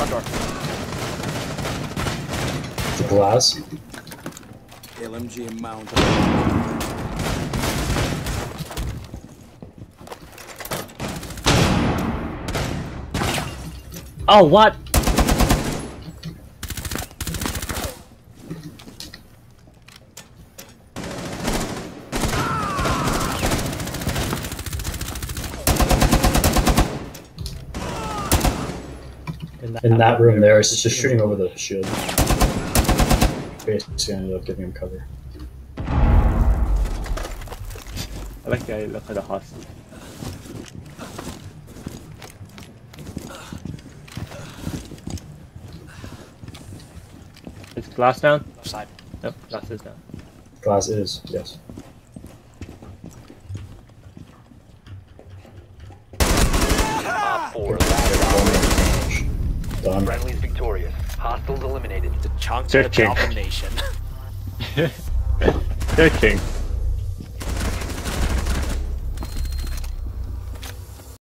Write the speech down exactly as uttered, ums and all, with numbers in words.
front door. The glass. L M G mount. Oh, what? In that, In that room there, it's just shooting over the shield. Basically ended up giving him cover. I like the guy look like a hostage. Is glass down? Left side. Nope, glass is down. Glass is, yes. Op four. Done. Friendly's victorious. Hostiles eliminated. Tachanka Searching. Domination. Searching.